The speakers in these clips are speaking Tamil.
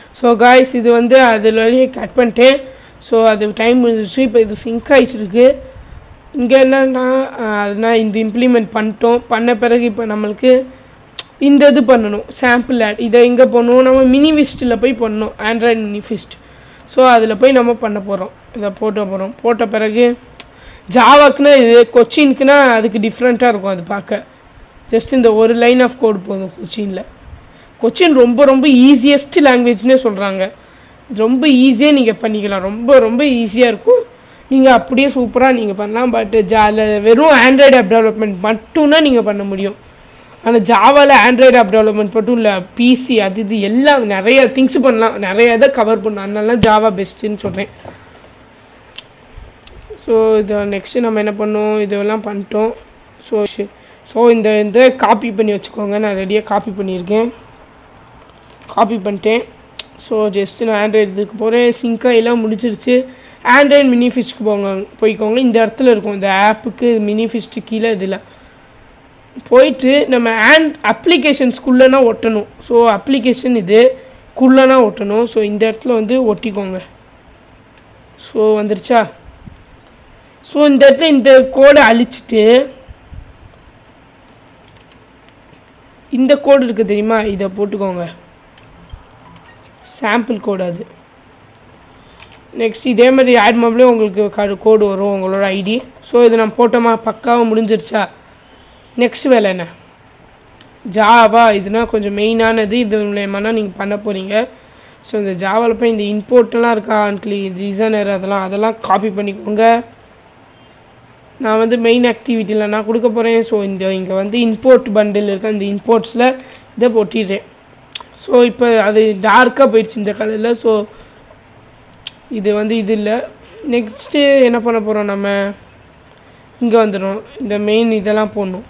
ஸோ காய்ஸ் இது வந்து அதில் வழியே கட் பண்ணிட்டேன். ஸோ அது டைம் முடிஞ்சிச்சு. இப்போ இது சிங்க் ஆகிட்டுருக்கு. இங்கே என்னன்னா அதனால் இந்த இம்ப்ளிமெண்ட் பண்ணிட்டோம். பண்ண பிறகு இப்போ நம்மளுக்கு இந்த இது பண்ணணும், சாம்பிள் ஆட். இதை எங்கே பண்ணணும், நம்ம மினிஃபிஸ்ட்டில் போய் பண்ணணும், ஆண்ட்ராய்டு மினிஃபிஸ்ட். ஸோ அதில் போய் நம்ம பண்ண போகிறோம். இதை போட்ட பிறகு ஜாவாக்குன்னா இது, கொச்சினுக்குன்னா அதுக்கு டிஃப்ரெண்ட்டாக இருக்கும் அது பார்க்க. ஜஸ்ட் இந்த ஒரு லைன் ஆஃப் கோட் போதும் கொச்சினில். கொச்சின் ரொம்ப ரொம்ப ஈஸியஸ்ட் லாங்குவேஜ்னே சொல்கிறாங்க. ரொம்ப ஈஸியாக நீங்கள் பண்ணிக்கலாம், ரொம்ப ரொம்ப ஈஸியாக இருக்கும். நீங்கள் அப்படியே சூப்பராக நீங்கள் பண்ணலாம். பட் வெறும் ஆண்ட்ராய்டு ஆப் டெவலப்மெண்ட் மட்டும்தான் நீங்கள் பண்ண முடியும். ஆனால் ஜாவாவில் ஆண்ட்ராய்டு ஆப் டெவலப்மெண்ட் மட்டும் இல்லை, பிசி அது இது எல்லாம் நிறைய திங்ஸ் பண்ணலாம், நிறைய இதை கவர் பண்ணலாம். அதனால ஜாவா பெஸ்ட்டுன்னு சொல்கிறேன். ஸோ இதை நெக்ஸ்ட்டு நம்ம என்ன பண்ணோம், இதெல்லாம் பண்ணிட்டோம். ஸோ இந்த காப்பி பண்ணி வச்சுக்கோங்க. நான் ரெடியாக காப்பி பண்ணியிருக்கேன், காப்பி பண்ணிட்டேன். ஸோ ஜஸ்ட்டு நான் ஆண்ட்ராய்டு இதுக்கு போகிறேன். சிங்காயெல்லாம் முடிச்சிருச்சு. ஆண்ட்ராய்டு மினிஃபிஸ்ட்டுக்கு போய்க்கோங்க. இந்த இடத்துல இருக்கும் இந்த ஆப்புக்கு மினிஃபிஸ்ட்டு கீழே இதில் போயிட்டு நம்ம அப்ளிகேஷன்ஸ்குள்ளேனா ஒட்டணும். ஸோ அப்ளிகேஷன் இது குள்ளனா ஒட்டணும். ஸோ இந்த இடத்துல வந்து ஒட்டிக்கோங்க. ஸோ வந்துருச்சா? ஸோ இந்த இடத்துல இந்த கோடை அழிச்சிட்டு இந்த கோடு இருக்குது தெரியுமா, இதை போட்டுக்கோங்க. சாம்பிள் கோடு அது. நெக்ஸ்ட் இதே மாதிரி ஆட்மாப்லேயே உங்களுக்கு கோடு வரும், உங்களோட ஐடி. ஸோ இது நான் போட்டோமா, பக்காவாக முடிஞ்சிருச்சா? நெக்ஸ்ட் வேலை என்ன, ஜாவா. இதுனா கொஞ்சம் மெயினானது. இது மூலயமானா நீங்கள் பண்ண போகிறீங்க. ஸோ இந்த ஜாவாவில் போய் இந்த இம்போர்ட்டெல்லாம் இருக்கா, ரீசனர் அதெல்லாம் காப்பி பண்ணிக்கோங்க. நான் வந்து மெயின் ஆக்டிவிட்டியில் நான் கொடுக்க போகிறேன். ஸோ இங்கே வந்து இம்போர்ட் பண்டில் இருக்க, இந்த இம்போர்ட்ஸில் இதை போட்டிடுறேன். ஸோ இப்போ அது டார்க்காக போயிடுச்சு இந்த கலரில். ஸோ இது வந்து இது இல்லை. நெக்ஸ்ட்டு என்ன பண்ண போகிறோம், நம்ம இங்கே வந்துடும். இந்த மெயின் இதெல்லாம் போடணும்.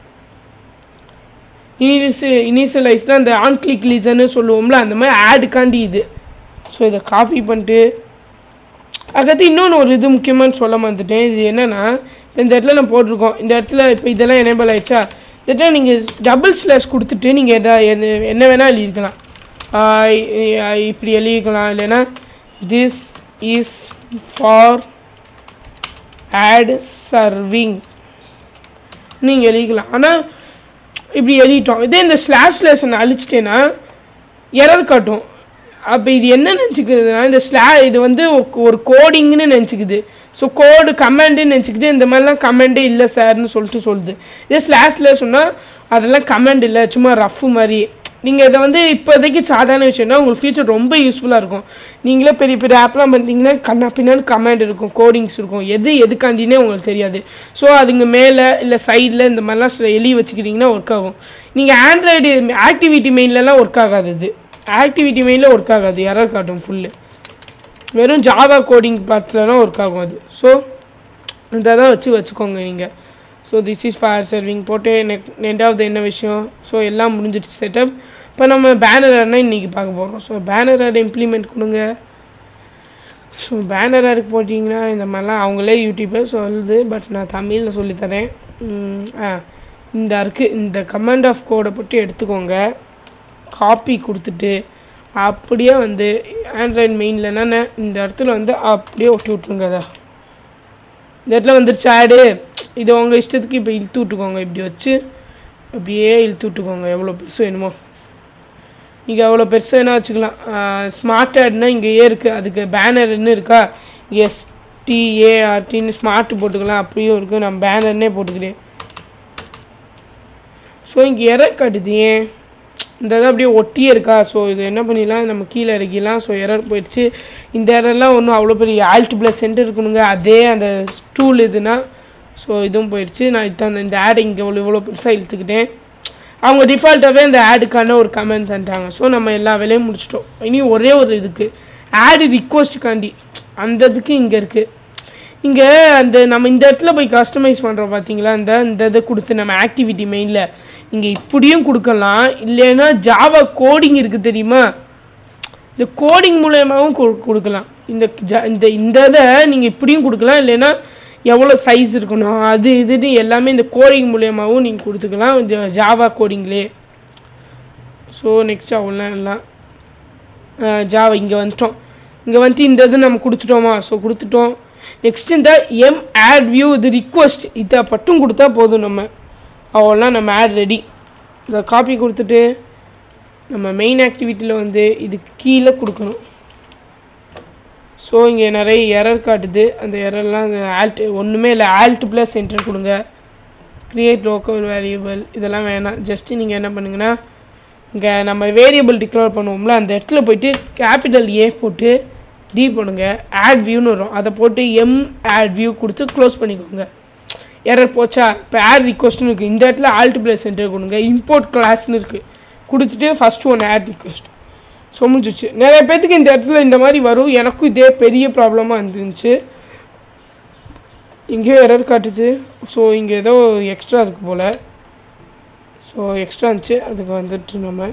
இனிஷியலைஸ்னால் அந்த ஆன் கிளிக் லீசன்னு சொல்லுவோம்ல, அந்த மாதிரி ஆடுக்காண்டி இது. ஸோ இதை காப்பி பண்ணிட்டு அதுக்கடுத்து இன்னொன்று ஒரு இது முக்கியமாக சொல்ல வந்துட்டேன். இது என்னென்னா, இப்போ இந்த இடத்துல நான் போட்டிருக்கோம். இந்த இடத்துல இப்போ இதெல்லாம் எனேபிள் ஆகிடுச்சா, இந்த இடத்துல நீங்கள் டபுள் ஸ்லாஷ் கொடுத்துட்டு நீங்கள் என்ன வேணால் எழுதிக்கலாம். இப்படி எழுதிக்கலாம். இல்லைன்னா this is for ad serving நீங்கள் எழுதிக்கலாம். ஆனால் இப்படி எழுதிட்டோம். இதே இந்த ஸ்லாஷ் நான் அழிச்சிட்டேன்னா எரர் காட்டும். அப்போ இது என்ன நினச்சிக்குதுன்னா, இந்த இது வந்து ஒரு கோடிங்னு நினச்சிக்குது. ஸோ கோடு கமெண்டுன்னு நினச்சிக்கிட்டு இந்த மாதிரிலாம் கமெண்டே இல்லை சார்னு சொல்லுது. இதே ஸ்லாஷில் சொன்னால் அதெல்லாம் கமெண்ட் இல்லை, சும்மா ரஃப் மாதிரி. நீங்கள் இதை வந்து இப்போதைக்கு சாதாரண விஷயம்னா உங்களுக்கு ஃபியூச்சர் ரொம்ப யூஸ்ஃபுல்லாக இருக்கும். நீங்களே பெரிய பெரிய ஆப்லாம் பண்ணிட்டீங்கன்னா பின்னாடி கமெண்ட் இருக்கும், கோடிங்ஸ் இருக்கும், எதுக்காண்டினே உங்களுக்கு தெரியாது. ஸோ அதுங்க மேலே இல்லை சைடில் இந்த மாதிரிலாம் எழுதி வச்சுக்கிட்டிங்கன்னா ஒர்க் ஆகும். நீங்கள் ஆண்ட்ராய்டு ஆக்டிவிட்டி மெயின்லலாம் ஒர்க் ஆகாது. இது ஆக்டிவிட்டி மெயினில் ஒர்க் ஆகாது, எரர் காட்டும் ஃபுல்லு. வெறும் ஜாவா கோடிங் பார்ட்லலாம் ஒர்க் ஆகும் அது. ஸோ இதை தான் வச்சுக்கோங்க நீங்கள். So this is for serving போட்டு ரெண்டாவது என்ன விஷயம், ஸோ எல்லாம் முடிஞ்சிடுச்சு செட்டப். இப்போ நம்ம பேனர் ஆட்னா இன்றைக்கி பார்க்க போகிறோம். ஸோ பேனர் ஆட் இம்ப்ளிமெண்ட் கொடுங்க. ஸோ பேனர் ஆடுக்கு போட்டிங்கன்னா இந்த மாதிரிலாம் அவங்களே யூடியூபர் சொல்லுது, பட் நான் தமிழில் சொல்லித்தரேன். இந்த கமாண்ட் ஆஃப் கோடை போட்டு எடுத்துக்கோங்க, காப்பி கொடுத்துட்டு அப்படியே வந்து ஆண்ட்ராய்டு மெயினில் என்னென்ன இந்த இடத்துல வந்து அப்படியே ஒட்டி விட்ருங்க. அதை இந்த இடத்துல வந்துருச்சு ஆடு. இது உங்கள் இஷ்டத்துக்கு இப்போ இழுத்து விட்டுக்கோங்க. இப்படி வச்சு அப்படியே இழுத்து விட்டுக்கோங்க. எவ்வளோ பெருசு வேணுமோ நீங்கள் எவ்வளோ பெருசு வேணால் வச்சுக்கலாம். ஸ்மார்ட் ஆட்னா இங்கேயே இருக்குது, அதுக்கு பேனர்ன்னு இருக்கா, STARTன்னு ஸ்மார்ட் போட்டுக்கலாம். அப்படியும் இருக்குது, நான் பேனர்னே போட்டுக்கிறேன். ஸோ இங்கே எரர் காட்டுது, ஏன் இந்த இதை அப்படியே ஒட்டியே இருக்கா. ஸோ இது என்ன பண்ணிடலாம், நம்ம கீழே இறக்கிடலாம். ஸோ எரர் போயிடுச்சு. இந்த எரர்லாம் ஒன்றும் அவ்வளோ பெரிய Alt+Enter இருக்கணுங்க, அதே அந்த டூல் இதுனா. ஸோ இதுவும் போயிடுச்சு. நான் இந்த ஆட் இங்கே இவ்வளோ பெருசாக இழுத்துக்கிட்டேன். அவங்க டிஃபால்ட்டாகவே அந்த ஆடுக்கான ஒரு கமெண்ட் தந்துட்டாங்க. ஸோ நம்ம எல்லா வேலையும் முடிச்சிட்டோம். இனி ஒரே ஒரு இருக்குது, ஆடு ரிக்வஸ்ட்டுக்காண்டி. அந்த இதுக்கு இங்கே இருக்குது. இங்கே நம்ம இந்த இடத்துல போய் கஸ்டமைஸ் பண்ணுறோம் பார்த்தீங்களா, இந்த இதை கொடுத்து நம்ம ஆக்டிவிட்டி மெயினில் இங்கே இப்படியும் கொடுக்கலாம். இல்லைன்னா ஜாவா கோடிங் இருக்குது தெரியுமா, இந்த கோடிங் மூலயமாவும் கொடுக்கலாம். இந்த இதை நீங்கள் இப்படியும் கொடுக்கலாம். இல்லைன்னா எவ்வளோ சைஸ் இருக்கணும் அது இதுன்னு எல்லாமே இந்த கோடிங் மூலயமாவும் நீங்கள் கொடுத்துக்கலாம், ஜாவா கோடிங்லே. ஸோ நெக்ஸ்ட் அவ்வளோ எல்லாம் ஜாவா இங்கே வந்துட்டோம். இங்கே வந்து இந்த இது நம்ம கொடுத்துட்டோமா? ஸோ கொடுத்துட்டோம். நெக்ஸ்ட் இந்த ஆட் வியூ இது ரிக்வஸ்ட் இதை மட்டும் கொடுத்தா போதும். நம்ம அவ்வளோலாம் நம்ம ஆட் ரெடி. இதை காப்பி கொடுத்துட்டு நம்ம மெயின் ஆக்டிவிட்டியில் வந்து இதுக்கு கீழே கொடுக்கணும். ஸோ இங்கே நிறைய எரர் காட்டுது. அந்த எரர்லாம் அந்த ஆல்ட் ஒன்றுமே இல்லை. ஆல்ட் ப்ளஸ் என்டர் கொடுங்க. க்ரியேட் லோக்கல் வேரியபிள் இதெல்லாம் வேணாம். ஜஸ்ட்டு நீங்கள் என்ன பண்ணுங்கன்னா இங்கே நம்ம வேரியபிள் டிக்ளேர் பண்ணுவோம்ல அந்த இடத்துல போய்ட்டு கேபிட்டல் ஏ போட்டு டி பண்ணுங்க. ஆட் வியூன்னு வரும். அதை போட்டு ஆட் வியூ கொடுத்து க்ளோஸ் பண்ணிக்கோங்க. எரர் போச்சா? இப்போ ஆட் ரிக்வஸ்ட்னு இருக்குது. இந்த இடத்துல ஆல்ட் ப்ளஸ் என்டர் கொடுங்க. இம்போர்ட் கிளாஸ்னு இருக்குது. கொடுத்துட்டு ஃபஸ்ட்டு ஒன்று ஆட் ரிக்வஸ்ட். ஸோ முடிஞ்சிச்சு. நிறைய பேர்த்துக்கு இந்த இடத்துல இந்த மாதிரி வரும். எனக்கும் இதே பெரிய ப்ராப்ளமாக இருந்துச்சு. இங்கேயோ எரர் காட்டுது. ஸோ இங்கே ஏதோ எக்ஸ்ட்ரா இருக்குது போல். ஸோ எக்ஸ்ட்ரா இருந்துச்சு. அதுக்கு வந்துட்டு நம்ம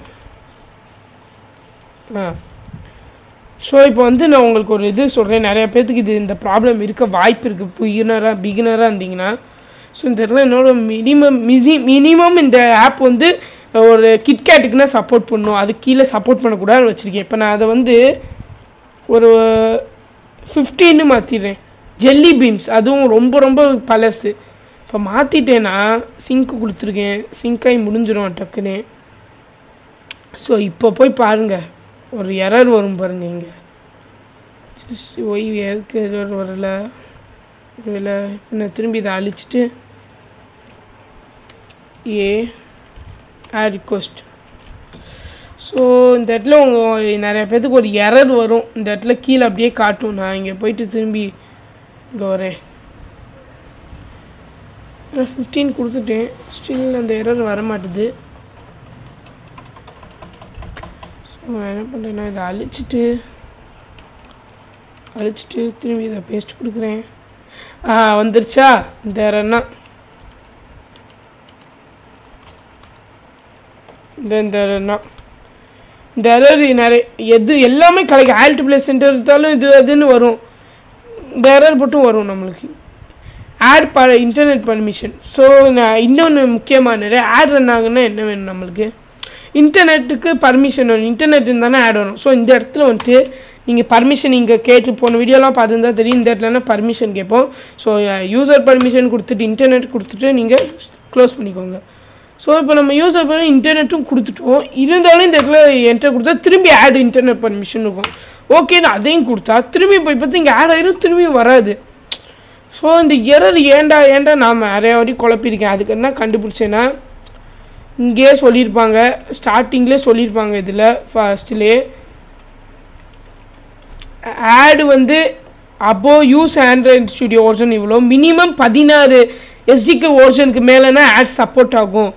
ஸோ இப்போ வந்து நான் உங்களுக்கு ஒரு இது சொல்கிறேன். நிறைய பேர்த்துக்கு இது இந்த ப்ராப்ளம் இருக்க வாய்ப்பு இருக்குது. பிகினராக இருந்தீங்கன்னா. ஸோ இந்த இடத்துல என்னோட மினிமம் இந்த ஆப் வந்து ஒரு கிட்கேட்டுக்குன்னா சப்போர்ட் பண்ணணும். அது கீழே சப்போர்ட் பண்ணக்கூடாதுன்னு வச்சுருக்கேன். இப்போ நான் அதை வந்து ஒரு 15 மாற்றிடுறேன். ஜெல்லி பீம்ஸ் அதுவும் ரொம்ப ரொம்ப பழசு. இப்போ மாற்றிட்டேன்னா சிங்க்கு கொடுத்துருக்கேன். சிங்காகி முடிஞ்சிடும் டக்குன்னு. ஸோ இப்போ போய் பாருங்கள். ஒரு எரர் வரும் பாருங்கள். இங்கே ஒய் எதுக்கு எரர் வரல? இல்லை இப்போ நான் திரும்பி இதை அழிச்சிட்டு ஆட் ரிக்வஸ்ட். ஸோ இந்த இடத்துல உங்கள் நிறைய பேர்த்துக்கு ஒரு எரர் வரும். இந்த இடத்துல கீழே அப்படியே காட்டும். நான் இங்கே போயிட்டு திரும்பி இங்கே வரேன். 15 கொடுத்துட்டேன். ஸ்டில் அந்த எரர் வர மாட்டுது. ஸோ நான் என்ன பண்ணுறேன்னா இதை அழிச்சிட்டு திரும்பி இதை பேஸ்ட் கொடுக்குறேன். வந்துருச்சா? இந்த எரர்னா இந்த எரர் நிறைய எல்லாமே கிடைக்கும். ஆல்ட் ப்ளஸ் சென்டர் இருந்தாலும் இது அதுன்னு வரும். இந்த எரர் மட்டும் வரும் நம்மளுக்கு. Add internet permission. ஸோ நான் இன்னொன்று முக்கியமானது ஆட் ரன் ஆகுன்னா என்ன வேணும் நம்மளுக்கு? இன்டர்நெட்டுக்கு பர்மிஷன் வேணும். இன்டர்நெட் இருந்தானே ஆட் வரும். ஸோ இந்த இடத்துல வந்துட்டு நீங்கள் பர்மிஷன் இங்கே கேட்டு போன வீடியோலாம் பார்த்துருந்தா தெரியும். இந்த இடத்துலனா பர்மிஷன் கேட்போம். ஸோ யூசர் பர்மிஷன் கொடுத்துட்டு இன்டர்நெட் கொடுத்துட்டு நீங்கள் க்ளோஸ் பண்ணிக்கோங்க. ஸோ இப்போ நம்ம யூசர் பண்ணி இன்டர்நெட்டும் கொடுத்துட்டோம். இருந்தாலும் இந்த இடத்துல என்டர் கொடுத்தா திரும்பி ஆட் இன்டர்நெட் பர்மிஷன் இருக்கும். ஓகேன்னு அதையும் கொடுத்தா திரும்பி போய் பார்த்து இங்கே ஆட் ஆகிரும். திரும்பி வராது. ஸோ இந்த எரர் ஏன்டா நான் நிறைய வாட்டி குழப்பியிருக்கேன். அதுக்கு என்ன கண்டுபிடிச்சேன்னா இங்கேயே சொல்லியிருப்பாங்க. ஸ்டார்டிங்லேயே சொல்லியிருப்பாங்க. இதில் ஃபஸ்ட்லேயே ஆடு வந்து above use Android studio version இவ்வளோ மினிமம் 16 எஸ்டிக்கு வெர்ஷனுக்கு மேலேனா ஆட் சப்போர்ட் ஆகும்.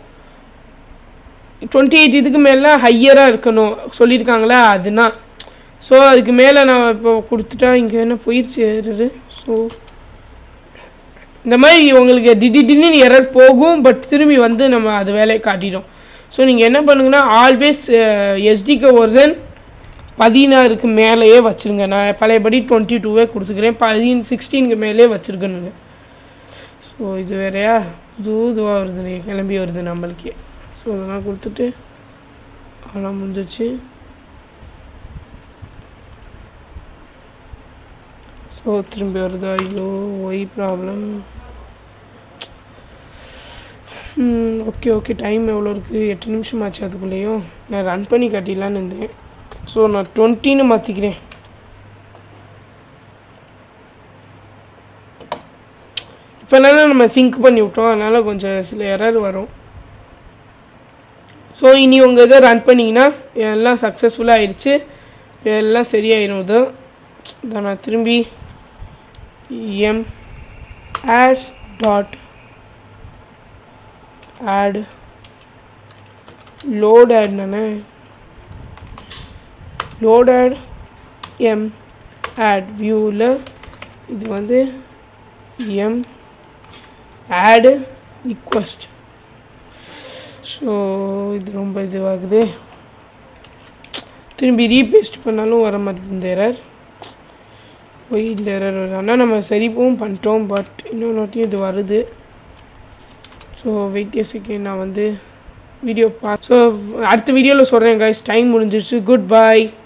28 இதுக்கு மேலே ஹையராக இருக்கணும் சொல்லியிருக்காங்களா? அதுனா ஸோ அதுக்கு மேலே நான் இப்போ கொடுத்துட்டா இங்கே என்ன போயிடுச்சு. ஸோ இந்த மாதிரி உங்களுக்கு திடீர்னு எரர் போகும். பட் திரும்பி வந்து நம்ம அது வேலையை காட்டிடும். ஸோ நீங்கள் என்ன பண்ணுங்கன்னா ஆல்வேஸ் எஸ்டிக்கு வெர்ஷன் 16க்கு மேலேயே வச்சுருங்க. நான் பழையபடி 22 கொடுத்துக்கிறேன். 16க்கு மேலே வச்சுருக்கணுங்க. ஸோ இது வேறையா இதுவாக வருது கிளம்பி வருது நம்மளுக்கே. ஸோ அதெல்லாம் கொடுத்துட்டு அதெல்லாம் முடிஞ்சிச்சு. ஸோ திரும்பி வருதா? ஐயோ ஒய் ப்ராப்ளம். ஓகே டைம் எவ்வளோ இருக்குது? 8 நிமிஷம் ஆச்சு. அதுக்குள்ளேயும் நான் ரன் பண்ணி காட்டிடலான்னு இருந்தேன். ஸோ நான் 20ன்னு மாற்றிக்கிறேன். இப்போ என்னென்னா நம்ம சிங்க் பண்ணி விட்டோம். அதனால் கொஞ்சம் சில எரர் வரும். ஸோ இனி உங்கள் இதை ரன் பண்ணிங்கன்னா எல்லாம் சக்ஸஸ்ஃபுல்லாக ஆயிடுச்சு. எல்லாம் சரியாயிடும். இதை நான் திரும்பி add load add நானே load add viewல இது வந்து add request. ஸோ இது ரொம்ப இதுவாகுது. திரும்பி ரீபேஸ்ட் பண்ணாலும் வர மாதிரி இந்த எரர். இந்த எரர் ஆனால் நம்ம சரிவும் பண்ணிட்டோம். பட் இன்னொன்னுட்டையும் இது வருது. So wait a second. நான் வந்து வீடியோ ஸோ அடுத்த வீடியோவில் சொல்கிறேன் guys. டைம் முடிஞ்சிருச்சு. Good by.